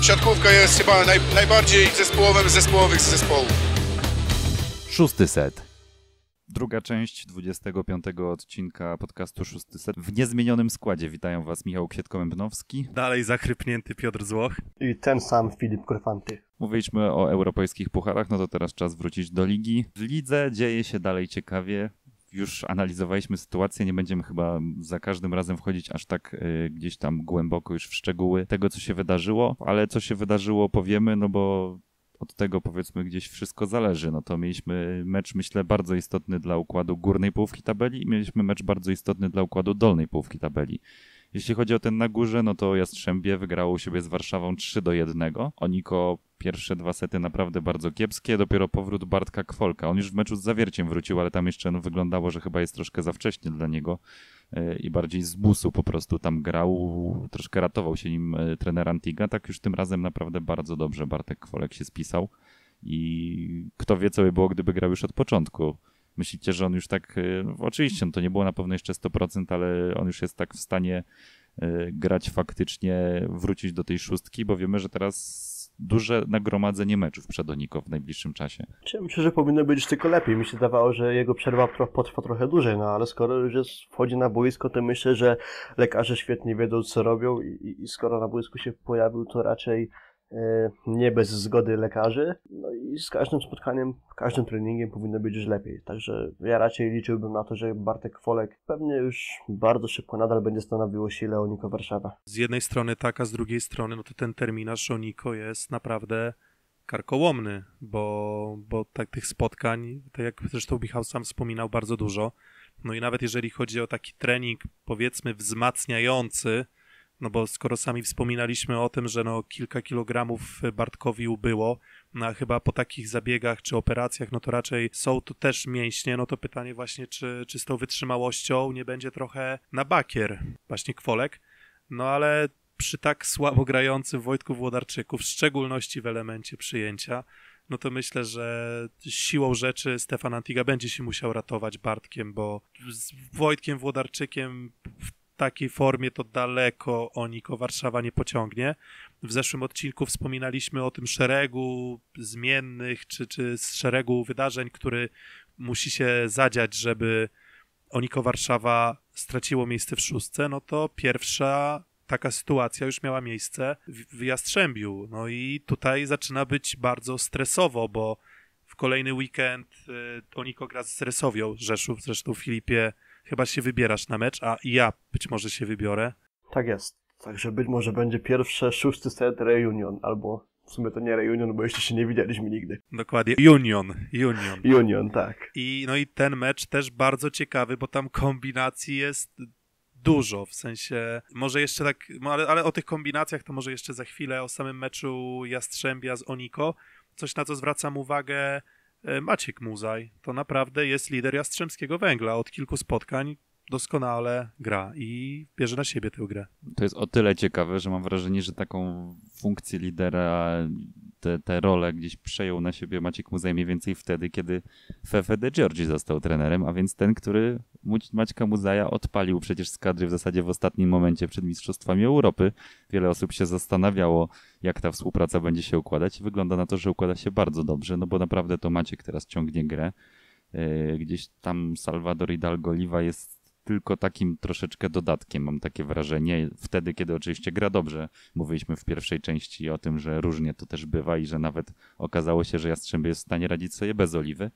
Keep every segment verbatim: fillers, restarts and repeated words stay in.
siatkówka jest chyba naj, najbardziej zespołowym z zespołowych z zespołów. Szósty set. Druga część dwudziestego piątego odcinka podcastu Szósty Set. W niezmienionym składzie witają Was Michał Kwietko-Bębnowski. Dalej zachrypnięty Piotr Złoch. I ten sam Filip Korfanty. Mówiliśmy o europejskich pucharach, no to teraz czas wrócić do ligi. W lidze dzieje się dalej ciekawie. Już analizowaliśmy sytuację, nie będziemy chyba za każdym razem wchodzić aż tak y, gdzieś tam głęboko już w szczegóły tego, co się wydarzyło, ale co się wydarzyło powiemy, no bo od tego powiedzmy gdzieś wszystko zależy. No to mieliśmy mecz, myślę, bardzo istotny dla układu górnej połówki tabeli i mieliśmy mecz bardzo istotny dla układu dolnej połówki tabeli. Jeśli chodzi o ten na górze, no to Jastrzębie wygrało u siebie z Warszawą trzy do jednego. Oniko pierwsze dwa sety naprawdę bardzo kiepskie, dopiero powrót Bartka Kwolka. On już w meczu z Zawierciem wrócił, ale tam jeszcze no, wyglądało, że chyba jest troszkę za wcześnie dla niego yy, i bardziej z busu po prostu tam grał, troszkę ratował się nim yy, trener Antiga. Tak już tym razem naprawdę bardzo dobrze Bartek Kwolek się spisał i kto wie, co by było, gdyby grał już od początku. Myślicie, że on już tak, no, oczywiście no to nie było na pewno jeszcze sto procent, ale on już jest tak w stanie y, grać faktycznie, wrócić do tej szóstki, bo wiemy, że teraz duże nagromadzenie meczów przed Oniko w najbliższym czasie. Ja myślę, że powinno być tylko lepiej. Mi się zdawało, że jego przerwa potrwa trochę dłużej, no ale skoro już jest, wchodzi na boisko, to myślę, że lekarze świetnie wiedzą, co robią i, i skoro na boisku się pojawił, to raczej nie bez zgody lekarzy, no i z każdym spotkaniem, każdym treningiem powinno być już lepiej, także ja raczej liczyłbym na to, że Bartek Kwolek pewnie już bardzo szybko nadal będzie stanowiło siłę Oniko Warszawa. Z jednej strony tak, a z drugiej strony no to ten terminarz Oniko jest naprawdę karkołomny, bo, bo tak tych spotkań, tak jak zresztą Michał sam wspominał, bardzo dużo, no i nawet jeżeli chodzi o taki trening powiedzmy wzmacniający, no bo skoro sami wspominaliśmy o tym, że no kilka kilogramów Bartkowi ubyło, no a chyba po takich zabiegach czy operacjach, no to raczej są tu też mięśnie, no to pytanie właśnie, czy, czy z tą wytrzymałością nie będzie trochę na bakier właśnie Kwolek, no ale przy tak słabo grającym Wojtku Włodarczyku, w szczególności w elemencie przyjęcia, no to myślę, że siłą rzeczy Stefan Antiga będzie się musiał ratować Bartkiem, bo z Wojtkiem Włodarczykiem w takiej formie to daleko Oniko Warszawa nie pociągnie. W zeszłym odcinku wspominaliśmy o tym szeregu zmiennych, czy, czy z szeregu wydarzeń, który musi się zadziać, żeby Oniko Warszawa straciło miejsce w szóstce, no to pierwsza taka sytuacja już miała miejsce w, w Jastrzębiu. No i tutaj zaczyna być bardzo stresowo, bo w kolejny weekend y, Oniko gra z Resowią Rzeszów, zresztą Filipie chyba się wybierasz na mecz, a ja być może się wybiorę. Tak jest. Także być może będzie pierwsze szósty set reunion, albo w sumie to nie reunion, bo jeszcze się nie widzieliśmy nigdy. Dokładnie. Union. Union. Union, tak. I, no i ten mecz też bardzo ciekawy, bo tam kombinacji jest dużo, w sensie może jeszcze tak, ale, ale o tych kombinacjach to może jeszcze za chwilę, o samym meczu Jastrzębia z Oniko. Coś, na co zwracam uwagę, Maciek Muzaj to naprawdę jest lider Jastrzębskiego Węgla. Od kilku spotkań doskonale gra i bierze na siebie tę grę. To jest o tyle ciekawe, że mam wrażenie, że taką funkcję lidera, te, te role gdzieś przejął na siebie Maciek Muzaj mniej więcej wtedy, kiedy Fefe de Giorgi został trenerem, a więc ten, który Maćka Muzaja odpalił przecież z kadry w zasadzie w ostatnim momencie przed Mistrzostwami Europy. Wiele osób się zastanawiało, jak ta współpraca będzie się układać i wygląda na to, że układa się bardzo dobrze, no bo naprawdę to Maciek teraz ciągnie grę. Gdzieś tam Salvador Hidalgo Oliva jest tylko takim troszeczkę dodatkiem, mam takie wrażenie. Wtedy, kiedy oczywiście gra dobrze. Mówiliśmy w pierwszej części o tym, że różnie to też bywa i że nawet okazało się, że Jastrzębie jest w stanie radzić sobie bez Oliwy.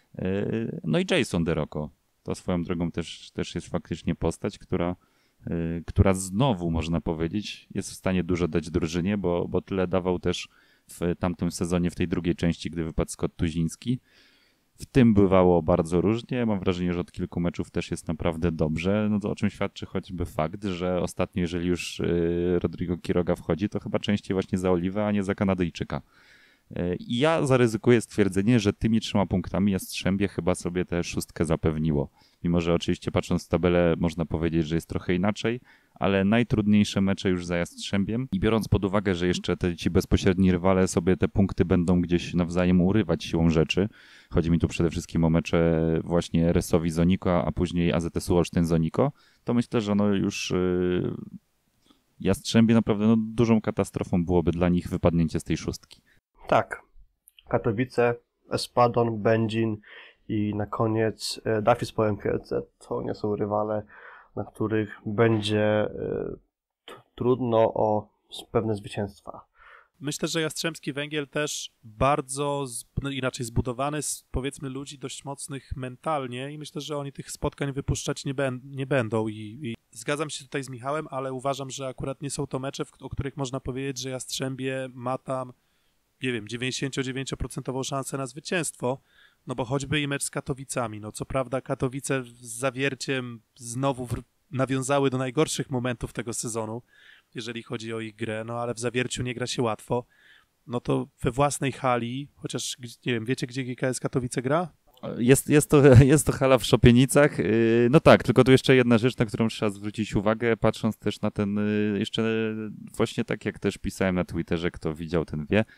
No i Jason DeRocco. To swoją drogą też, też jest faktycznie postać, która, która znowu, można powiedzieć, jest w stanie dużo dać drużynie, bo, bo tyle dawał też w tamtym sezonie, w tej drugiej części, gdy wypadł Scott Tuziński. W tym bywało bardzo różnie. Mam wrażenie, że od kilku meczów też jest naprawdę dobrze. No to o czym świadczy choćby fakt, że ostatnio, jeżeli już yy, Rodrigo Quiroga wchodzi, to chyba częściej właśnie za Oliwę, a nie za Kanadyjczyka. Yy, I ja zaryzykuję stwierdzenie, że tymi trzema punktami Jastrzębie chyba sobie tę szóstkę zapewniło. Mimo że oczywiście patrząc w tabelę można powiedzieć, że jest trochę inaczej, ale najtrudniejsze mecze już za Jastrzębiem i biorąc pod uwagę, że jeszcze te, ci bezpośredni rywale sobie te punkty będą gdzieś nawzajem urywać siłą rzeczy, chodzi mi tu przede wszystkim o mecze właśnie Resowi z Oniko, a później A Z S u Olsztyn z Oniko, to myślę, że no już yy, Jastrzębie naprawdę no, dużą katastrofą byłoby dla nich wypadnięcie z tej szóstki. Tak. Katowice, Espadon, Będzin i na koniec e, Dafis Połem Kielce. To nie są rywale, na których będzie e, t- trudno o pewne zwycięstwa. Myślę, że Jastrzębski Węgiel też bardzo, z, no inaczej zbudowany z, powiedzmy, ludzi dość mocnych mentalnie i myślę, że oni tych spotkań wypuszczać nie, ben, nie będą I, i zgadzam się tutaj z Michałem, ale uważam, że akurat nie są to mecze, w, o których można powiedzieć, że Jastrzębie ma tam, nie wiem, dziewięćdziesiąt dziewięć procent szansę na zwycięstwo, no bo choćby i mecz z Katowicami, no co prawda Katowice z Zawierciem znowu w, nawiązały do najgorszych momentów tego sezonu, jeżeli chodzi o ich grę, no ale w Zawierciu nie gra się łatwo, no to we własnej hali, chociaż, nie wiem, wiecie, gdzie G K S Katowice gra? Jest, jest, to, jest to hala w Szopienicach. No tak, tylko tu jeszcze jedna rzecz, na którą trzeba zwrócić uwagę, patrząc też na ten, jeszcze właśnie tak jak też pisałem na Twitterze, kto widział, ten wie.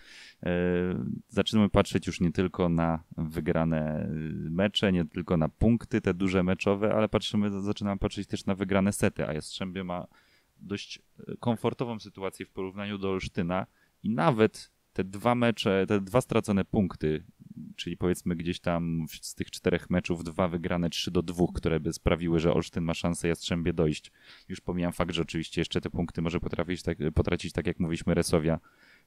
Zaczynamy patrzeć już nie tylko na wygrane mecze, nie tylko na punkty, te duże meczowe, ale patrzymy, zaczynamy patrzeć też na wygrane sety, a Jastrzębie ma dość komfortową sytuację w porównaniu do Olsztyna i nawet te dwa mecze, te dwa stracone punkty, czyli powiedzmy gdzieś tam z tych czterech meczów dwa wygrane trzy do dwóch, które by sprawiły, że Olsztyn ma szansę Jastrzębie dojść. Już pomijam fakt, że oczywiście jeszcze te punkty może potrafić tak, potracić, tak jak mówiliśmy, Resowia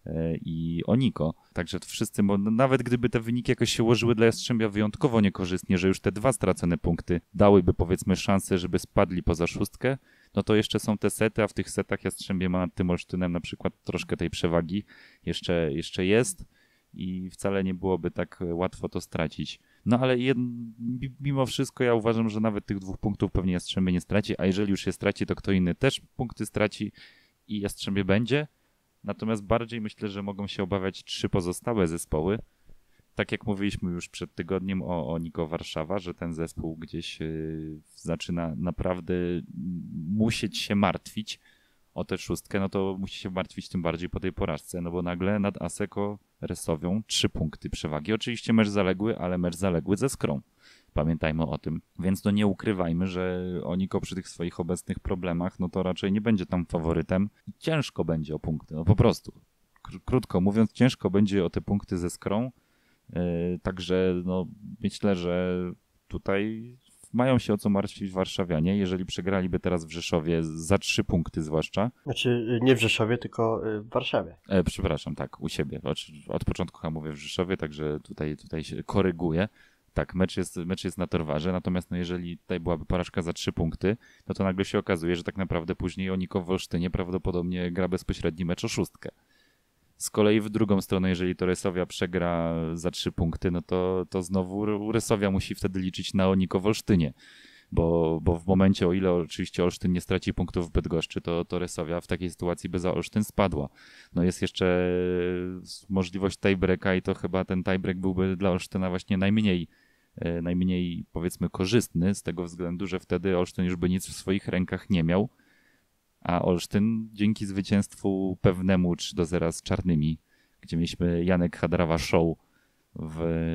i Oniko. Także wszyscy, bo nawet gdyby te wyniki jakoś się ułożyły dla Jastrzębia wyjątkowo niekorzystnie, że już te dwa stracone punkty dałyby powiedzmy szansę, żeby spadli poza szóstkę, no to jeszcze są te sety, a w tych setach Jastrzębie ma nad tym Olsztynem na przykład troszkę tej przewagi jeszcze, jeszcze jest i wcale nie byłoby tak łatwo to stracić. No ale jed... mimo wszystko ja uważam, że nawet tych dwóch punktów pewnie Jastrzębie nie straci, a jeżeli już się straci, to kto inny też punkty straci i Jastrzębie będzie. Natomiast bardziej myślę, że mogą się obawiać trzy pozostałe zespoły. Tak jak mówiliśmy już przed tygodniem o, o Niko Warszawa, że ten zespół gdzieś yy, zaczyna naprawdę musieć się martwić o tę szóstkę, no to musi się martwić tym bardziej po tej porażce, no bo nagle nad Aseko Resowią trzy punkty przewagi. Oczywiście mecz zaległy, ale mecz zaległy ze Skrą. Pamiętajmy o tym. Więc no nie ukrywajmy, że Oniko przy tych swoich obecnych problemach, no to raczej nie będzie tam faworytem i ciężko będzie o punkty, no po prostu. Krótko mówiąc, ciężko będzie o te punkty ze Skrą. Yy, także no myślę, że tutaj mają się o co martwić warszawianie, jeżeli przegraliby teraz w Rzeszowie za trzy punkty zwłaszcza. Znaczy nie w Rzeszowie, tylko w Warszawie. E, przepraszam, tak, u siebie. Od, od początku chyba mówię w Rzeszowie, także tutaj, tutaj się koryguję. Tak, mecz jest, mecz jest na Torwarze, natomiast no jeżeli tutaj byłaby porażka za trzy punkty, no to nagle się okazuje, że tak naprawdę później Oniko w Olsztynie prawdopodobnie gra bezpośredni mecz o szóstkę. Z kolei w drugą stronę, jeżeli to Resowia przegra za trzy punkty, no to, to znowu Resowia musi wtedy liczyć na Oniko w Olsztynie, bo, bo w momencie, o ile oczywiście Olsztyn nie straci punktów w Bydgoszczy, to, to Resowia w takiej sytuacji by za Olsztyn spadła. No jest jeszcze możliwość tiebreaka i to chyba ten tiebreak byłby dla Olsztyna właśnie najmniej, najmniej powiedzmy korzystny, z tego względu, że wtedy Olsztyn już by nic w swoich rękach nie miał, a Olsztyn dzięki zwycięstwu pewnemu trzy do zera z Czarnymi, gdzie mieliśmy Janek Hadrawa show w,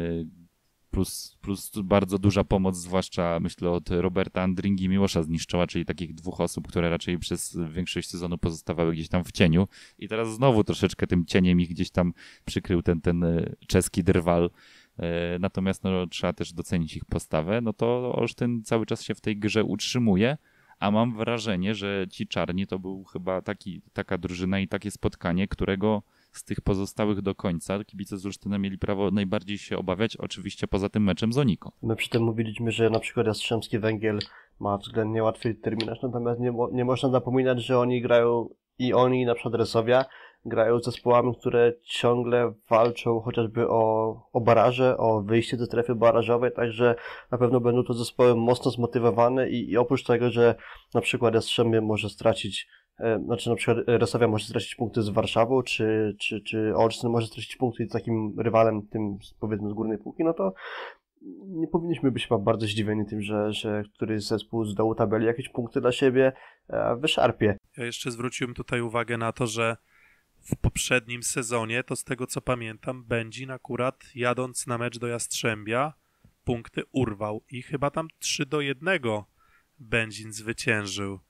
plus, plus bardzo duża pomoc, zwłaszcza myślę od Roberta Andringi i Miłosza Zniszczoła, czyli takich dwóch osób, które raczej przez większość sezonu pozostawały gdzieś tam w cieniu i teraz znowu troszeczkę tym cieniem ich gdzieś tam przykrył ten, ten czeski drwal. Natomiast no, trzeba też docenić ich postawę, no to Olsztyn cały czas się w tej grze utrzymuje, a mam wrażenie, że ci czarni to był chyba taki, taka drużyna i takie spotkanie, którego z tych pozostałych do końca kibice z Olsztyna mieli prawo najbardziej się obawiać, oczywiście poza tym meczem z Oniko. My przy tym mówiliśmy, że na przykład Jastrzębski Węgiel ma względnie łatwy terminarz, natomiast nie, nie można zapominać, że oni grają i oni, na przykład Resowia, grają z zespołami, które ciągle walczą chociażby o, o baraże, o wyjście ze strefy barażowej, także na pewno będą to zespoły mocno zmotywowane i, i oprócz tego, że na przykład Jastrzębie może stracić, e, znaczy na przykład Resowia może stracić punkty z Warszawą, czy, czy, czy Olsztyn może stracić punkty z takim rywalem, tym powiedzmy z górnej półki, no to nie powinniśmy być chyba bardzo zdziwieni tym, że, że któryś zespół z dołu tabeli jakieś punkty dla siebie e, wyszarpie. Ja jeszcze zwróciłem tutaj uwagę na to, że w poprzednim sezonie, to z tego co pamiętam, Będzin akurat jadąc na mecz do Jastrzębia punkty urwał i chyba tam trzy do jednego Będzin zwyciężył.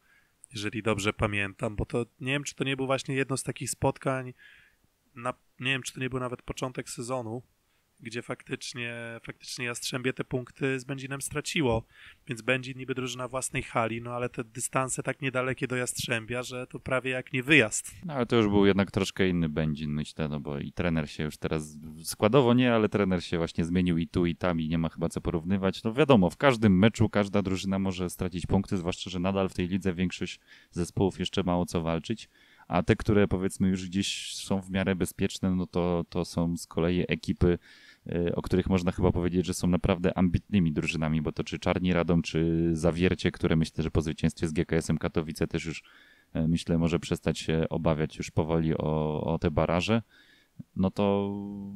jeżeli dobrze pamiętam, bo to nie wiem, czy to nie był właśnie jedno z takich spotkań, na, nie wiem, czy to nie był nawet początek sezonu, gdzie faktycznie, faktycznie Jastrzębie te punkty z Będzinem straciło, więc Będzin niby drużyna własnej hali, no ale te dystanse tak niedalekie do Jastrzębia, że to prawie jak nie wyjazd. No ale to już był jednak troszkę inny Będzin, myślę, no bo i trener się już teraz, składowo nie, ale trener się właśnie zmienił i tu i tam i nie ma chyba co porównywać. No wiadomo, w każdym meczu każda drużyna może stracić punkty, zwłaszcza, że nadal w tej lidze większość zespołów jeszcze ma o co walczyć, a te, które powiedzmy już gdzieś są w miarę bezpieczne, no to, to są z kolei ekipy, o których można chyba powiedzieć, że są naprawdę ambitnymi drużynami, bo to czy Czarni Radom, czy Zawiercie, które myślę, że po zwycięstwie z G K S-em Katowice też już myślę może przestać się obawiać już powoli o, o te baraże, no to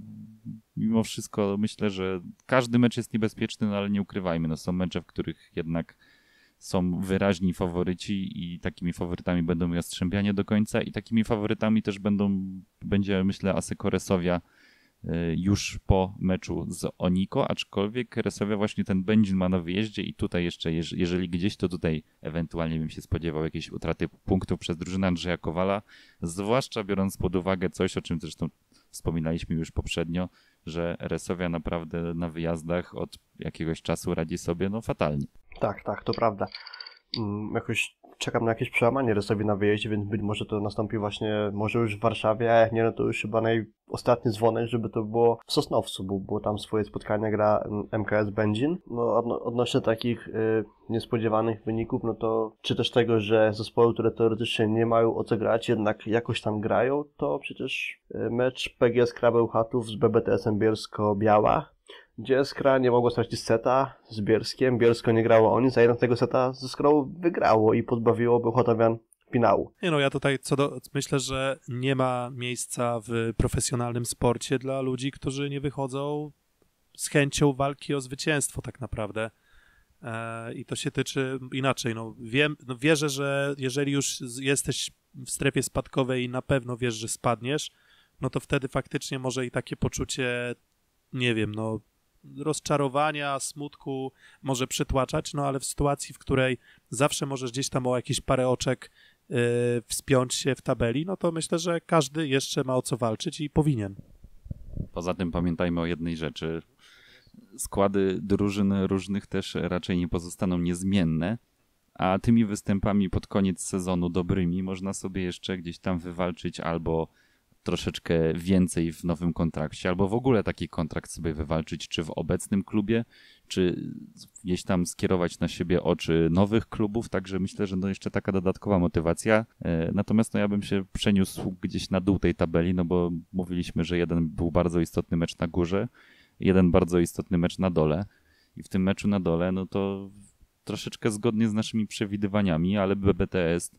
mimo wszystko myślę, że każdy mecz jest niebezpieczny, no ale nie ukrywajmy, no są mecze, w których jednak są wyraźni faworyci i takimi faworytami będą Jastrzębianie do końca i takimi faworytami też będą, będzie myślę Asseco Resovia już po meczu z Oniko, aczkolwiek Resovia właśnie ten Będzin ma na wyjeździe i tutaj jeszcze, jeżeli gdzieś, to tutaj ewentualnie bym się spodziewał jakiejś utraty punktów przez drużynę Andrzeja Kowala, zwłaszcza biorąc pod uwagę coś, o czym zresztą wspominaliśmy już poprzednio, że Resovia naprawdę na wyjazdach od jakiegoś czasu radzi sobie no fatalnie. Tak, tak, to prawda. Um, jakoś czekam na jakieś przełamanie Resovii na wyjeździe, więc być może to nastąpi właśnie, może już w Warszawie, a jak nie, no to już chyba najostatni dzwonek, żeby to było w Sosnowcu, bo, bo tam swoje spotkania gra M K S Będzin. No odno, odnośnie takich y, niespodziewanych wyników, no to czy też tego, że zespoły, które teoretycznie nie mają o co grać, jednak jakoś tam grają, to przecież y, mecz P G S Krabeł Chatów z B B T S-em Bielsko-Biała, gdzie Skra nie mogło stracić seta z Bielskiem, Bielsko nie grało o nic, a jednak tego seta ze Skrą wygrało i pozbawiło Bełchatowian finału. Nie no, ja tutaj co do, myślę, że nie ma miejsca w profesjonalnym sporcie dla ludzi, którzy nie wychodzą z chęcią walki o zwycięstwo tak naprawdę. E, I to się tyczy inaczej. No, wiem, no wierzę, że jeżeli już jesteś w strefie spadkowej i na pewno wiesz, że spadniesz, no to wtedy faktycznie może i takie poczucie, nie wiem, no rozczarowania, smutku może przytłaczać, no ale w sytuacji, w której zawsze możesz gdzieś tam o jakieś parę oczek yy, wspiąć się w tabeli, no to myślę, że każdy jeszcze ma o co walczyć i powinien. Poza tym pamiętajmy o jednej rzeczy. Składy drużyn różnych też raczej nie pozostaną niezmienne, a tymi występami pod koniec sezonu dobrymi można sobie jeszcze gdzieś tam wywalczyć albo troszeczkę więcej w nowym kontrakcie, albo w ogóle taki kontrakt sobie wywalczyć, czy w obecnym klubie, czy gdzieś tam skierować na siebie oczy nowych klubów, także myślę, że no jeszcze taka dodatkowa motywacja. Natomiast no ja bym się przeniósł gdzieś na dół tej tabeli, no bo mówiliśmy, że jeden był bardzo istotny mecz na górze, jeden bardzo istotny mecz na dole i w tym meczu na dole, no to troszeczkę zgodnie z naszymi przewidywaniami, ale B B T S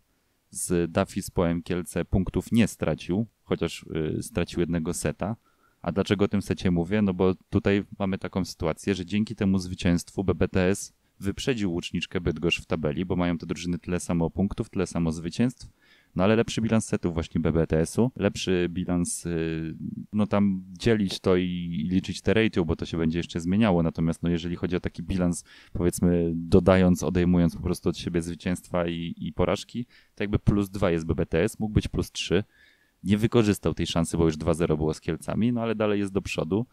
z Dafispoem Kielce punktów nie stracił, chociaż y, stracił jednego seta. A dlaczego o tym secie mówię? No bo tutaj mamy taką sytuację, że dzięki temu zwycięstwu B B T S wyprzedził Łuczniczkę Bydgoszcz w tabeli, bo mają te drużyny tyle samo punktów, tyle samo zwycięstw, no ale lepszy bilans setów właśnie B B T S-u, lepszy bilans, y, no tam dzielić to i, i liczyć te ratio, bo to się będzie jeszcze zmieniało, natomiast no jeżeli chodzi o taki bilans, powiedzmy dodając, odejmując po prostu od siebie zwycięstwa i, i porażki, to jakby plus dwa jest B B T S, mógł być plus trzy, nie wykorzystał tej szansy, bo już dwa zero było z Kielcami, no ale dalej jest do przodu.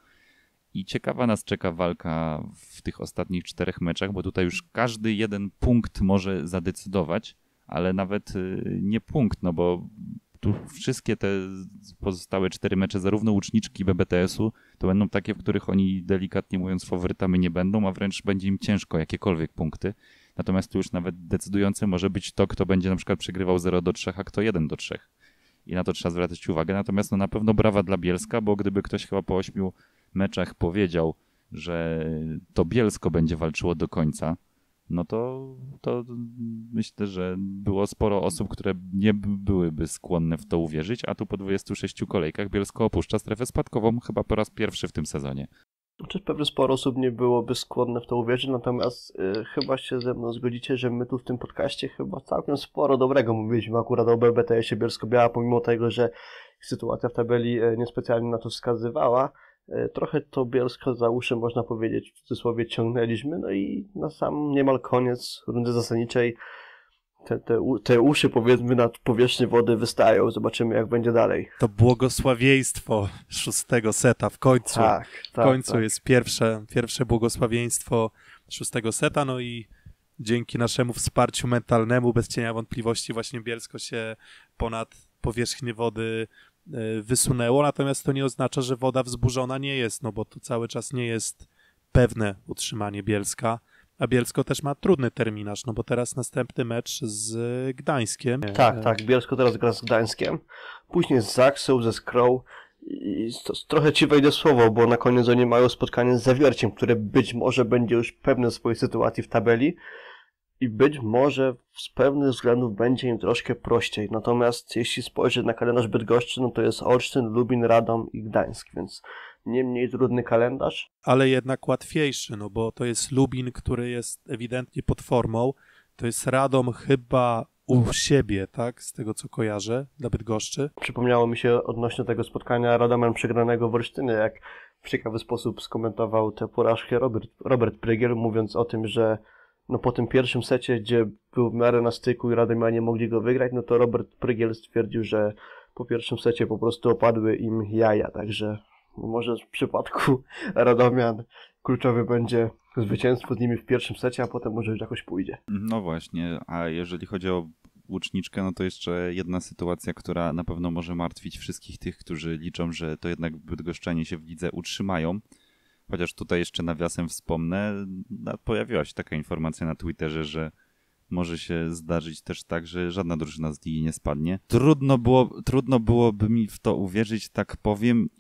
I ciekawa nas czeka walka w tych ostatnich czterech meczach, bo tutaj już każdy jeden punkt może zadecydować, ale nawet nie punkt, no bo tu wszystkie te pozostałe cztery mecze, zarówno Łuczniczki B B T S-u, to będą takie, w których oni delikatnie mówiąc faworytami nie będą, a wręcz będzie im ciężko jakiekolwiek punkty. Natomiast tu już nawet decydujące może być to, kto będzie na przykład przegrywał zero do trzech, a kto jeden do trzech. I na to trzeba zwracać uwagę. Natomiast no na pewno brawa dla Bielska, bo gdyby ktoś chyba po ośmiu meczach powiedział, że to Bielsko będzie walczyło do końca, no to, to myślę, że było sporo osób, które nie byłyby skłonne w to uwierzyć, a tu po dwudziestu sześciu kolejkach Bielsko opuszcza strefę spadkową chyba po raz pierwszy w tym sezonie. Znaczy pewnie sporo osób nie byłoby skłonne w to uwierzyć, natomiast y, chyba się ze mną zgodzicie, że my tu w tym podcaście chyba całkiem sporo dobrego mówiliśmy akurat o B B T S-ie Bielsko-Biała, pomimo tego, że sytuacja w tabeli y, niespecjalnie na to wskazywała. Y, trochę to Bielsko za uszy, można powiedzieć, w cudzysłowie ciągnęliśmy, no i na sam niemal koniec rundy zasadniczej te, te, u- te uszy powiedzmy nad powierzchnię wody wystają. Zobaczymy jak będzie dalej. To błogosławieństwo szóstego seta w końcu. Tak, w tak, końcu tak. jest pierwsze, pierwsze błogosławieństwo szóstego seta, no i dzięki naszemu wsparciu mentalnemu bez cienia wątpliwości właśnie Bielsko się ponad powierzchnię wody y, wysunęło, natomiast to nie oznacza, że woda wzburzona nie jest, no bo to cały czas nie jest pewne utrzymanie Bielska, a Bielsko też ma trudny terminarz, no bo teraz następny mecz z Gdańskiem. Tak, tak. Bielsko teraz gra z Gdańskiem. Później z Zaksą, ze Skrą. I to, trochę ci wejdę słowo, bo na koniec oni mają spotkanie z Zawierciem, które być może będzie już pewne swojej sytuacji w tabeli. I być może z pewnych względów będzie im troszkę prościej. Natomiast jeśli spojrzeć na kalendarz Bydgoszczy, no to jest Olsztyn, Lubin, Radom i Gdańsk, więc nie mniej trudny kalendarz. Ale jednak łatwiejszy, no bo to jest Lubin, który jest ewidentnie pod formą, to jest Radom chyba u siebie, tak, z tego co kojarzę, dla Bydgoszczy. Przypomniało mi się odnośnie tego spotkania Radomem przegranego w Olsztynie, jak w ciekawy sposób skomentował tę porażkę Robert, Robert Prygiel, mówiąc o tym, że no po tym pierwszym secie, gdzie był w miarę na styku i Radomianie mogli go wygrać, no to Robert Prygiel stwierdził, że po pierwszym secie po prostu opadły im jaja, także no może w przypadku Radomian kluczowy będzie zwycięstwo z nimi w pierwszym secie, a potem może już jakoś pójdzie. No właśnie, a jeżeli chodzi o Łuczniczkę, no to jeszcze jedna sytuacja, która na pewno może martwić wszystkich tych, którzy liczą, że to jednak bydgoszczanie się w lidze utrzymają. Chociaż tutaj jeszcze nawiasem wspomnę, no, pojawiła się taka informacja na Twitterze, że może się zdarzyć też tak, że żadna drużyna z ligi nie spadnie. Trudno było, trudno byłoby mi w to uwierzyć, tak powiem,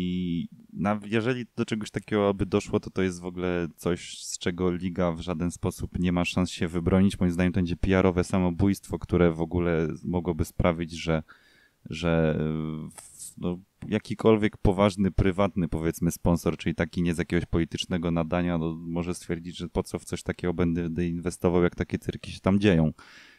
i na, jeżeli do czegoś takiego by doszło, to to jest w ogóle coś, z czego liga w żaden sposób nie ma szans się wybronić. Moim zdaniem to będzie P R-owe samobójstwo, które w ogóle mogłoby sprawić, że, że no, jakikolwiek poważny, prywatny, powiedzmy, sponsor, czyli taki nie z jakiegoś politycznego nadania, no, może stwierdzić, że po co w coś takiego będę inwestował, jak takie cyrki się tam dzieją.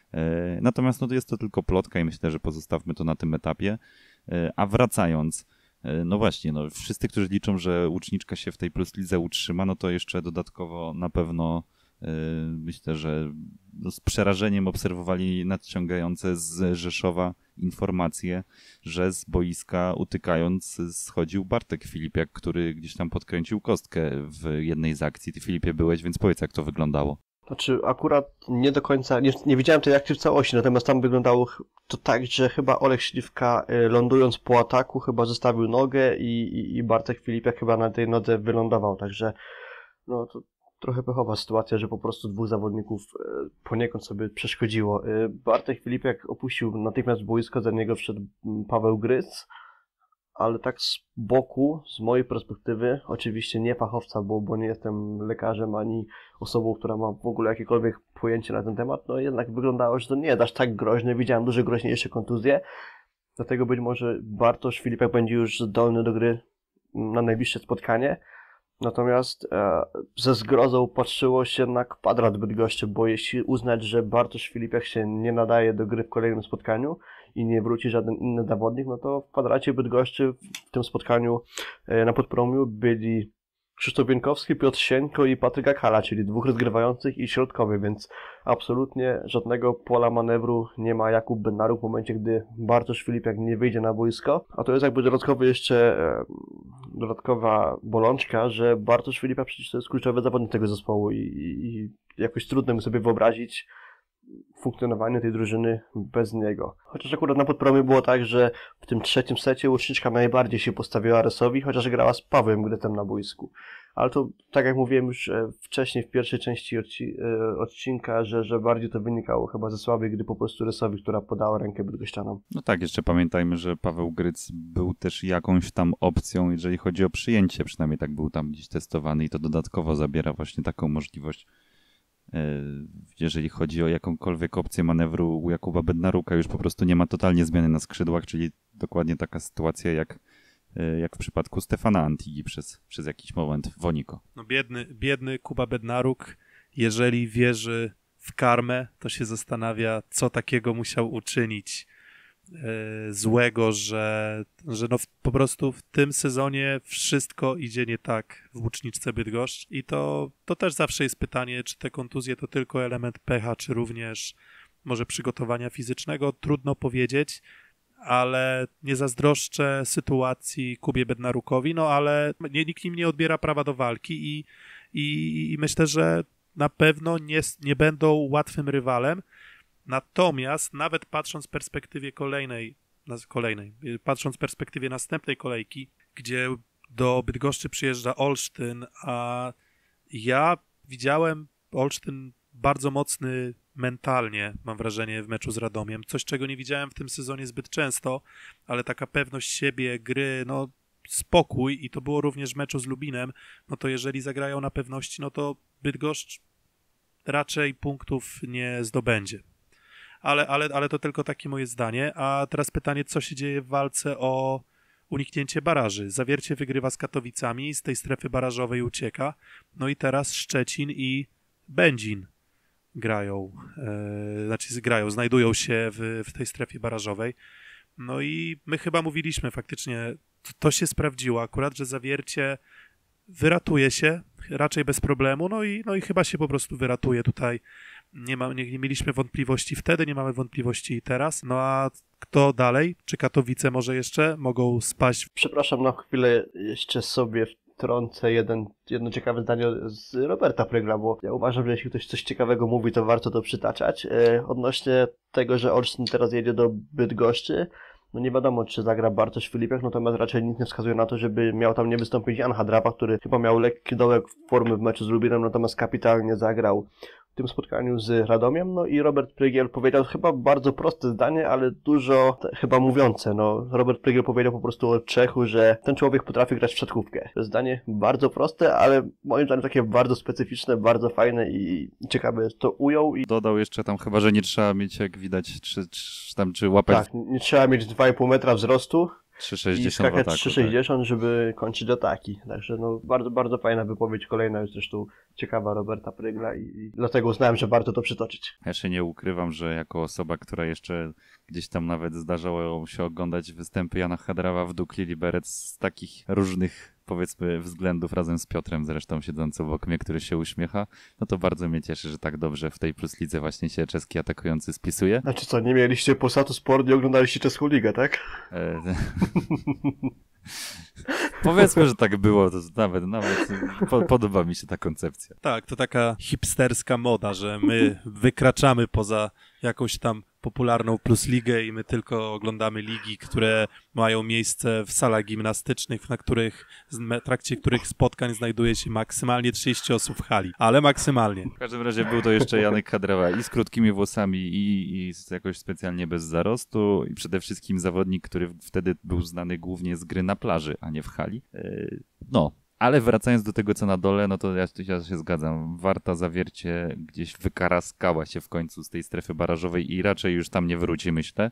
E, natomiast no, jest to tylko plotka i myślę, że pozostawmy to na tym etapie. E, a wracając, e, no właśnie, no, wszyscy, którzy liczą, że Łuczniczka się w tej Plus Lidze utrzyma, no to jeszcze dodatkowo na pewno e, myślę, że no, z przerażeniem obserwowali nadciągające z Rzeszowa informacje, że z boiska utykając schodził Bartek Filipiak, który gdzieś tam podkręcił kostkę w jednej z akcji. Ty, Filipie, byłeś, więc powiedz, jak to wyglądało. Znaczy akurat nie do końca, nie, nie widziałem tej akcji w całości, natomiast tam wyglądało to tak, że chyba Olek Śliwka y, lądując po ataku chyba zostawił nogę i, i, i Bartek Filipiak chyba na tej nodze wylądował, także no to trochę pechowa sytuacja, że po prostu dwóch zawodników y, poniekąd sobie przeszkodziło. Y, Bartek Filipiak opuścił natychmiast boisko, za niego wszedł Paweł Gryc, ale tak z boku, z mojej perspektywy, oczywiście nie fachowca, bo, bo nie jestem lekarzem ani osobą, która ma w ogóle jakiekolwiek pojęcie na ten temat, no jednak wyglądało, że to nie jest aż tak groźne, widziałem dużo groźniejsze kontuzje, dlatego być może Bartosz Filipiak będzie już zdolny do gry na najbliższe spotkanie, natomiast e, ze zgrozą patrzyło się na kwadrat Bydgoszczy, bo jeśli uznać, że Bartosz Filipiak się nie nadaje do gry w kolejnym spotkaniu i nie wróci żaden inny zawodnik, no to w kwadracie Bydgoszczy w tym spotkaniu e, na Podpromiu byli Krzysztof Bieńkowski, Piotr Sieńko i Patryk Akala, czyli dwóch rozgrywających i środkowy, więc absolutnie żadnego pola manewru nie ma Jakub Bednaruk w momencie, gdy Bartosz Filipiak nie wyjdzie na boisko. A to jest jakby dodatkowy jeszcze, e, dodatkowa bolączka, że Bartosz Filipiak przecież to jest kluczowy zawodnik tego zespołu i, i, i jakoś trudno mi sobie wyobrazić funkcjonowanie tej drużyny bez niego. Chociaż akurat na Podpromie było tak, że w tym trzecim secie Łuczniczka najbardziej się postawiła Resowi, chociaż grała z Pawłem Grytem na boisku. Ale to, tak jak mówiłem już wcześniej w pierwszej części odci- odcinka, że, że bardziej to wynikało chyba ze słabej gry po prostu Resowi, która podała rękę bydgoszczanom. No tak, jeszcze pamiętajmy, że Paweł Gryc był też jakąś tam opcją, jeżeli chodzi o przyjęcie, przynajmniej tak był tam gdzieś testowany i to dodatkowo zabiera właśnie taką możliwość. Jeżeli chodzi o jakąkolwiek opcję manewru u Jakuba Bednaruka, już po prostu nie ma totalnie zmiany na skrzydłach, czyli dokładnie taka sytuacja jak, jak w przypadku Stefana Antigi przez, przez jakiś moment w Oniko. No biedny, biedny Kuba Bednaruk, jeżeli wierzy w karmę, to się zastanawia, co takiego musiał uczynić e, złego, że, że no w, po prostu w tym sezonie wszystko idzie nie tak w Łuczniczce Bydgoszcz i to, to też zawsze jest pytanie, czy te kontuzje to tylko element pecha, czy również może przygotowania fizycznego, trudno powiedzieć, ale nie zazdroszczę sytuacji Kubie Bednarukowi, no ale nie, nikt im nie odbiera prawa do walki i, i, i myślę, że na pewno nie, nie będą łatwym rywalem, natomiast nawet patrząc w perspektywie kolejnej, kolejnej, patrząc w perspektywie następnej kolejki, gdzie do Bydgoszczy przyjeżdża Olsztyn, a ja widziałem Olsztyn bardzo mocny mentalnie, mam wrażenie, w meczu z Radomiem. Coś, czego nie widziałem w tym sezonie zbyt często, ale taka pewność siebie, gry, no spokój i to było również w meczu z Lubinem, no to jeżeli zagrają na pewności, no to Bydgoszcz raczej punktów nie zdobędzie. Ale, ale, ale to tylko takie moje zdanie. A teraz pytanie, co się dzieje w walce o uniknięcie baraży. Zawiercie wygrywa z Katowicami, z tej strefy barażowej ucieka. No i teraz Szczecin i Będzin grają, e, znaczy grają, znajdują się w, w tej strefie barażowej. No i my chyba mówiliśmy faktycznie, to, to się sprawdziło akurat, że Zawiercie wyratuje się raczej bez problemu, no i, no i chyba się po prostu wyratuje tutaj. Nie, ma, nie, nie mieliśmy wątpliwości wtedy, nie mamy wątpliwości i teraz. No a kto dalej? Czy Katowice może jeszcze mogą spaść? Przepraszam na chwilę, jeszcze sobie wtrącę jeden, jedno ciekawe zdanie z Roberta Prygla, bo ja uważam, że jeśli ktoś coś ciekawego mówi, to warto to przytaczać. E, odnośnie tego, że Olsztyn teraz jedzie do Bydgoszczy, no nie wiadomo, czy zagra Bartosz Filipiak, natomiast raczej nic nie wskazuje na to, żeby miał tam nie wystąpić Jan Hadrawa, który chyba miał lekki dołek formy w meczu z Lubinem, natomiast kapitalnie zagrał w tym spotkaniu z Radomiem. No i Robert Prygiel powiedział chyba bardzo proste zdanie, ale dużo te, chyba mówiące. No, Robert Prygiel powiedział po prostu o Czechu, że ten człowiek potrafi grać w siatkówkę. To jest zdanie bardzo proste, ale moim zdaniem takie bardzo specyficzne, bardzo fajne i ciekawe to ujął. I... Dodał jeszcze tam chyba, że nie trzeba mieć, jak widać, czy, czy tam czy łapać... Tak, nie trzeba mieć dwa i pół metra wzrostu trzy i sześćdziesiąt skakać trzy sześćdziesiąt, żeby kończyć ataki. Także no bardzo, bardzo fajna wypowiedź, kolejna jest zresztą ciekawa Roberta Prygla i, i dlatego uznałem, że warto to przytoczyć. Ja się nie ukrywam, że jako osoba, która jeszcze gdzieś tam nawet zdarzało się oglądać występy Jana Hadrawa w Dukli Liberec z takich różnych, powiedzmy, względów razem z Piotrem zresztą siedzący obok mnie, który się uśmiecha, no to bardzo mnie cieszy, że tak dobrze w tej Plus Lidze właśnie się czeski atakujący spisuje. Znaczy co, nie mieliście Polsatu Sport i oglądaliście czeską ligę, tak? E... Powiedzmy, że tak było, to nawet, nawet po, podoba mi się ta koncepcja. Tak, to taka hipsterska moda, że my wykraczamy poza jakąś tam popularną Plus Ligę i my tylko oglądamy ligi, które mają miejsce w salach gimnastycznych, na których, w trakcie których spotkań znajduje się maksymalnie trzydzieści osób w hali, ale maksymalnie. W każdym razie był to jeszcze Janek Hadrawa i z krótkimi włosami i, i jakoś specjalnie bez zarostu i przede wszystkim zawodnik, który wtedy był znany głównie z gry na plaży, a nie w hali. Yy, no. Ale wracając do tego, co na dole, no to ja, ja się zgadzam. Warta Zawiercie gdzieś wykaraskała się w końcu z tej strefy barażowej i raczej już tam nie wróci, myślę.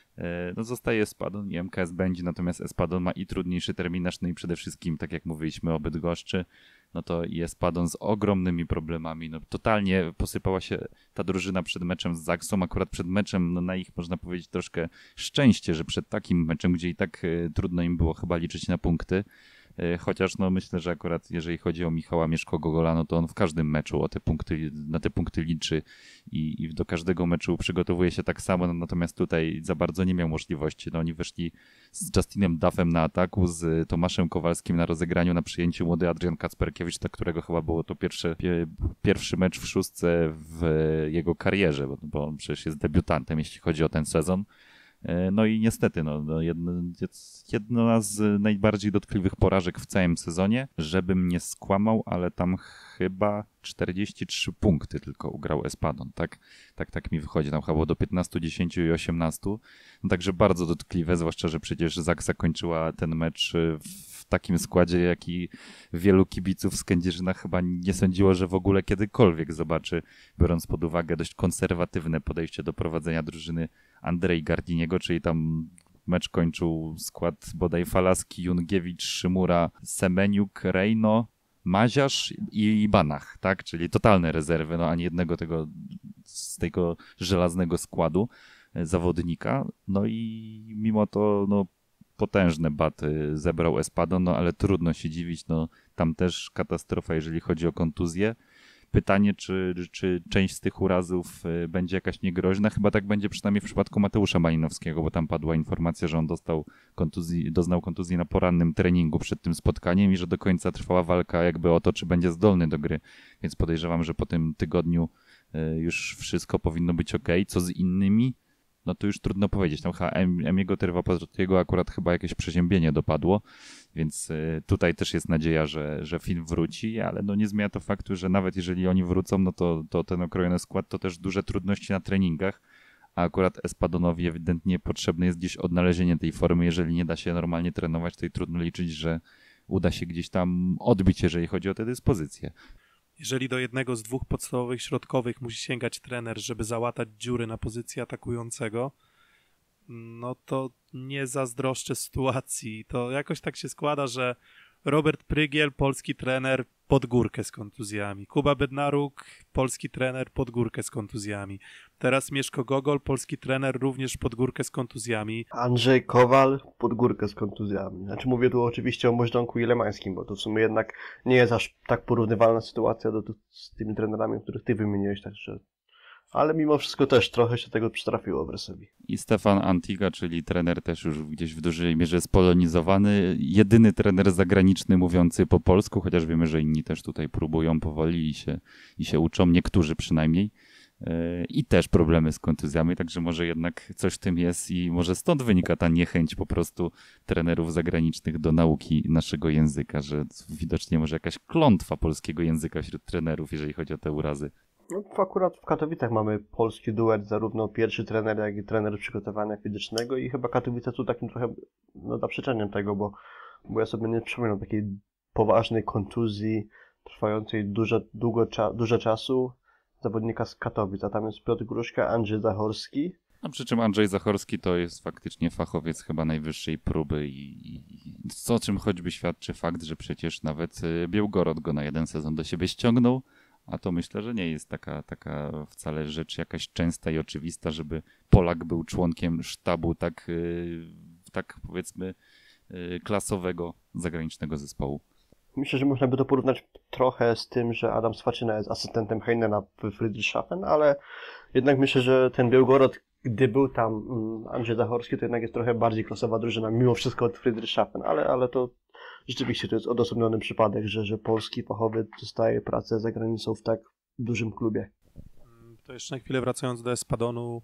No zostaje Espadon i M K S będzie, natomiast Espadon ma i trudniejszy terminarz, no i przede wszystkim, tak jak mówiliśmy o Bydgoszczy, no to i Espadon z ogromnymi problemami. No totalnie posypała się ta drużyna przed meczem z Zaksą, akurat przed meczem, no na ich, można powiedzieć, troszkę szczęście, że przed takim meczem, gdzie i tak y, trudno im było chyba liczyć na punkty, chociaż no myślę, że akurat jeżeli chodzi o Michała Mieszko-Gogola, no to on w każdym meczu o te punkty, na te punkty liczy i, i do każdego meczu przygotowuje się tak samo, no, natomiast tutaj za bardzo nie miał możliwości. No oni weszli z Justinem Duffem na ataku, z Tomaszem Kowalskim na rozegraniu, na przyjęciu młody Adrian Kacperkiewicz, dla którego chyba było to pierwszy, pie, pierwszy mecz w szóstce w jego karierze, bo, bo on przecież jest debiutantem, jeśli chodzi o ten sezon. No i niestety, no, no jedno, jedna z najbardziej dotkliwych porażek w całym sezonie, żebym nie skłamał, ale tam chyba czterdzieści trzy punkty tylko ugrał Espadon, tak? Tak, tak mi wychodzi, tam chyba było do piętnastu, dziesięciu i osiemnastu, no także bardzo dotkliwe, zwłaszcza, że przecież Zaksa kończyła ten mecz w takim składzie, jaki wielu kibiców z Kędzierzyna chyba nie sądziło, że w ogóle kiedykolwiek zobaczy, biorąc pod uwagę dość konserwatywne podejście do prowadzenia drużyny Andrzej Gardiniego, czyli tam mecz kończył skład bodaj Falaski, Jungiewicz, Szymura, Semeniuk, Rejno, Maziarz i Banach, tak? Czyli totalne rezerwy, no ani jednego tego z tego żelaznego składu zawodnika. No i mimo to no, potężne baty zebrał Espadon, no ale trudno się dziwić, no tam też katastrofa, jeżeli chodzi o kontuzję. Pytanie, czy, czy część z tych urazów będzie jakaś niegroźna? Chyba tak będzie przynajmniej w przypadku Mateusza Malinowskiego, bo tam padła informacja, że on dostał kontuzji, doznał kontuzji na porannym treningu przed tym spotkaniem i że do końca trwała walka jakby o to, czy będzie zdolny do gry. Więc podejrzewam, że po tym tygodniu już wszystko powinno być ok. Co z innymi? No to już trudno powiedzieć. Tam chyba Emiego Tervaportiego akurat chyba jakieś przeziębienie dopadło, więc tutaj też jest nadzieja, że, że film wróci, ale no nie zmienia to faktu, że nawet jeżeli oni wrócą, no to, to ten okrojony skład to też duże trudności na treningach, a akurat Espadonowi ewidentnie potrzebne jest gdzieś odnalezienie tej formy. Jeżeli nie da się normalnie trenować, to i trudno liczyć, że uda się gdzieś tam odbić, jeżeli chodzi o te dyspozycje. Jeżeli do jednego z dwóch podstawowych środkowych musi sięgać trener, żeby załatać dziury na pozycji atakującego, no to nie zazdroszczę sytuacji. To jakoś tak się składa, że Robert Prygiel, polski trener, pod górkę z kontuzjami. Kuba Bednaruk, polski trener, pod górkę z kontuzjami. Teraz Mieszko Gogol, polski trener, również pod górkę z kontuzjami. Andrzej Kowal, pod górkę z kontuzjami. Znaczy mówię tu oczywiście o Możdżonku i Lemańskim, bo to w sumie jednak nie jest aż tak porównywalna sytuacja do, do, z tymi trenerami, których ty wymieniłeś, także... Ale mimo wszystko też trochę się tego przytrafiło w Resowi. I Stefan Antiga, czyli trener też już gdzieś w dużej mierze spolonizowany. Jedyny trener zagraniczny mówiący po polsku, chociaż wiemy, że inni też tutaj próbują powoli i się, i się uczą, niektórzy przynajmniej. I też problemy z kontuzjami, także może jednak coś w tym jest i może stąd wynika ta niechęć po prostu trenerów zagranicznych do nauki naszego języka, że widocznie może jakaś klątwa polskiego języka wśród trenerów, jeżeli chodzi o te urazy. No, akurat w Katowicach mamy polski duet, zarówno pierwszy trener, jak i trener przygotowania fizycznego i chyba Katowice są takim trochę no, zaprzeczeniem tego, bo, bo ja sobie nie przypominam takiej poważnej kontuzji trwającej dużo, długo, cza, dużo czasu zawodnika z Katowic, a tam jest Piotr Gruszka, Andrzej Zachorski. A przy czym Andrzej Zachorski to jest faktycznie fachowiec chyba najwyższej próby i, i o czym choćby świadczy fakt, że przecież nawet Białgorod go na jeden sezon do siebie ściągnął. A to myślę, że nie jest taka, taka wcale rzecz jakaś częsta i oczywista, żeby Polak był członkiem sztabu tak, yy, tak powiedzmy yy, klasowego zagranicznego zespołu. Myślę, że można by to porównać trochę z tym, że Adam Swaczyna jest asystentem Heinena w Friedrichshafen, ale jednak myślę, że ten Białgorod, gdy był tam Andrzej Zachorski, to jednak jest trochę bardziej klasowa drużyna, mimo wszystko od Friedrichshafen, ale, ale to rzeczywiście to jest odosobniony przypadek, że, że polski fachowiec dostaje pracę za granicą w tak dużym klubie. To jeszcze na chwilę wracając do Espadonu,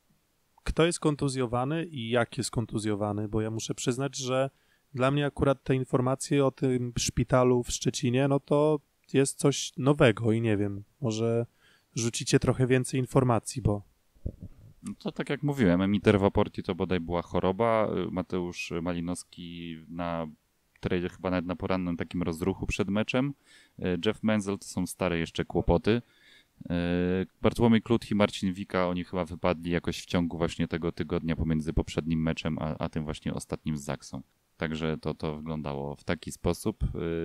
kto jest kontuzjowany i jak jest kontuzjowany, bo ja muszę przyznać, że dla mnie akurat te informacje o tym szpitalu w Szczecinie, no to jest coś nowego i nie wiem, może rzucicie trochę więcej informacji, bo... No to tak jak mówiłem, Emi Tervaporti to bodaj była choroba, Mateusz Malinowski na tradzie chyba nawet na porannym takim rozruchu przed meczem, Jeff Menzel to są stare jeszcze kłopoty, Bartłomiej Klut i Marcin Wika, oni chyba wypadli jakoś w ciągu właśnie tego tygodnia pomiędzy poprzednim meczem, a, a tym właśnie ostatnim z Zaksą. Także to, to wyglądało w taki sposób.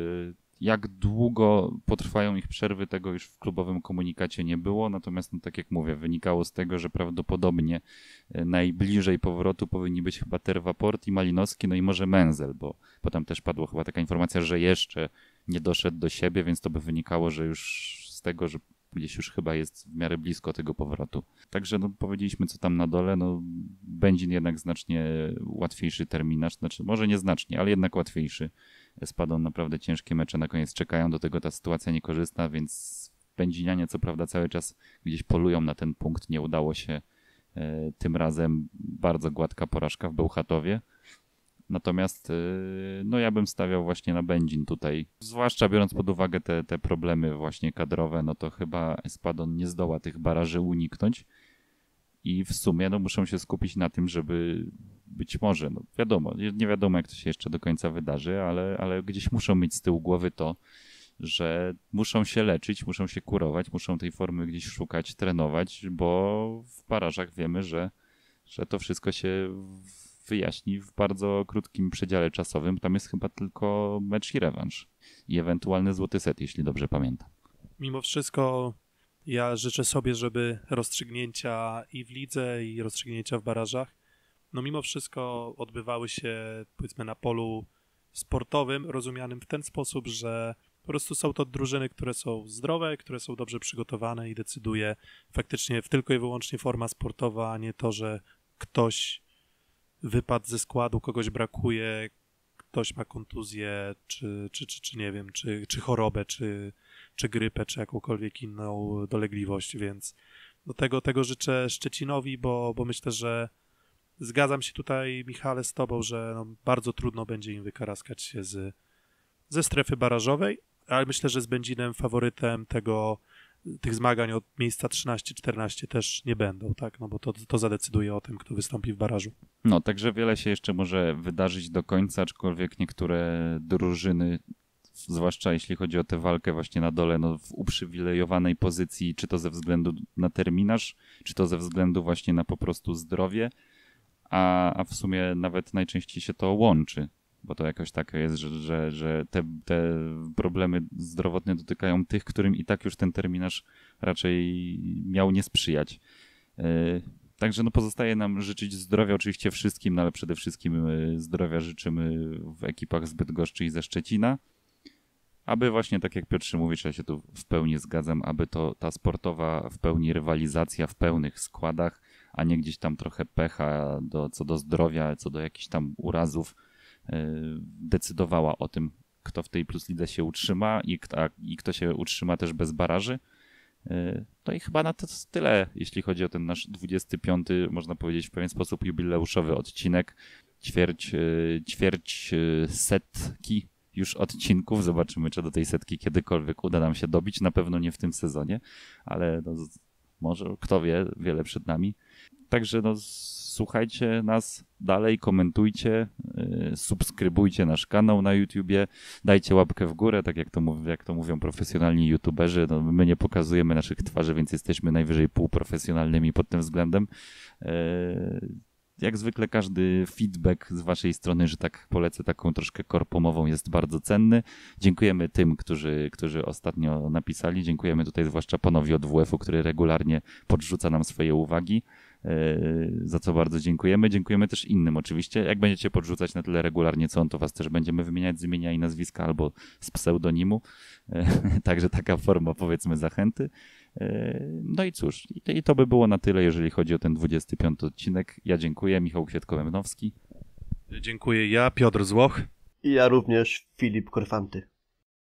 Jak długo potrwają ich przerwy, tego już w klubowym komunikacie nie było, natomiast no, tak jak mówię, wynikało z tego, że prawdopodobnie najbliżej powrotu powinni być chyba Tervaporti, Malinowski, no i może Menzel, bo, bo tam też padła chyba taka informacja, że jeszcze nie doszedł do siebie, więc to by wynikało, że już z tego, że gdzieś już chyba jest w miarę blisko tego powrotu. Także no, powiedzieliśmy, co tam na dole. No, Będzin jednak znacznie łatwiejszy terminarz, znaczy może nie znacznie, ale jednak łatwiejszy. Espadon naprawdę ciężkie mecze na koniec czekają, do tego ta sytuacja niekorzystna, więc Będzinianie co prawda cały czas gdzieś polują na ten punkt. Nie udało się e, tym razem, bardzo gładka porażka w Bełchatowie. Natomiast no ja bym stawiał właśnie na Będzin tutaj, zwłaszcza biorąc pod uwagę te, te problemy właśnie kadrowe, no to chyba Espadon nie zdoła tych baraży uniknąć i w sumie no muszą się skupić na tym, żeby być może, no wiadomo, nie wiadomo jak to się jeszcze do końca wydarzy, ale, ale gdzieś muszą mieć z tyłu głowy to, że muszą się leczyć, muszą się kurować, muszą tej formy gdzieś szukać, trenować, bo w barażach wiemy, że, że to wszystko się wyjaśni w bardzo krótkim przedziale czasowym. Tam jest chyba tylko mecz i rewanż. I ewentualny złoty set, jeśli dobrze pamiętam. Mimo wszystko ja życzę sobie, żeby rozstrzygnięcia i w lidze, i rozstrzygnięcia w barażach, no mimo wszystko odbywały się, powiedzmy, na polu sportowym, rozumianym w ten sposób, że Po prostu są to drużyny, które są zdrowe, które są dobrze przygotowane i decyduje faktycznie w tylko i wyłącznie forma sportowa, a nie to, że ktoś wypadł ze składu, kogoś brakuje, ktoś ma kontuzję, czy, czy, czy, czy nie wiem, czy, czy chorobę, czy, czy grypę, czy jakąkolwiek inną dolegliwość, więc do tego, tego życzę Szczecinowi, bo, bo myślę, że zgadzam się tutaj, Michale, z tobą, że no, bardzo trudno będzie im wykaraskać się z, ze strefy barażowej, ale myślę, że z Będzinem faworytem tego, tych zmagań od miejsca trzynaście czternaście też nie będą, tak? No bo to, to zadecyduje o tym, kto wystąpi w barażu. No, także wiele się jeszcze może wydarzyć do końca, aczkolwiek niektóre drużyny, zwłaszcza jeśli chodzi o tę walkę właśnie na dole, no w uprzywilejowanej pozycji, czy to ze względu na terminarz, czy to ze względu właśnie na po prostu zdrowie, a, a w sumie nawet najczęściej się to łączy, bo to jakoś tak jest, że, że, że te, te problemy zdrowotne dotykają tych, którym i tak już ten terminarz raczej miał nie sprzyjać. Yy, Także no pozostaje nam życzyć zdrowia oczywiście wszystkim, no ale przede wszystkim zdrowia życzymy w ekipach z Bydgoszczy i ze Szczecina, aby właśnie tak jak Piotrze mówisz, ja się tu w pełni zgadzam, aby to ta sportowa w pełni rywalizacja w pełnych składach, a nie gdzieś tam trochę pecha do, co do zdrowia, co do jakichś tam urazów yy, decydowała o tym, kto w tej Plus Lidze się utrzyma i, a, i kto się utrzyma też bez baraży. No i chyba na to tyle, jeśli chodzi o ten nasz dwudziesty piąty, można powiedzieć w pewien sposób jubileuszowy odcinek, ćwierć, ćwierć setki już odcinków. Zobaczymy, czy do tej setki kiedykolwiek uda nam się dobić. Na pewno nie w tym sezonie, ale no, może kto wie, wiele przed nami. Także no, słuchajcie nas dalej, komentujcie, yy, subskrybujcie nasz kanał na YouTubie, dajcie łapkę w górę, tak jak to, mów, jak to mówią profesjonalni youtuberzy. No, my nie pokazujemy naszych twarzy, więc jesteśmy najwyżej półprofesjonalnymi pod tym względem. Yy, jak zwykle każdy feedback z waszej strony, że tak polecę taką troszkę korpomową, jest bardzo cenny. Dziękujemy tym, którzy, którzy ostatnio napisali. Dziękujemy tutaj zwłaszcza panowi od W F u, który regularnie podrzuca nam swoje uwagi, za co bardzo dziękujemy. Dziękujemy też innym oczywiście. Jak będziecie podrzucać na tyle regularnie, co on, to was też będziemy wymieniać z imienia i nazwiska albo z pseudonimu. Także taka forma, powiedzmy, zachęty. No i cóż, i to by było na tyle, jeżeli chodzi o ten dwudziesty piąty odcinek. Ja dziękuję, Michał Kwiatko-Memnowski. Dziękuję ja, Piotr Złoch. I ja również, Filip Korfanty.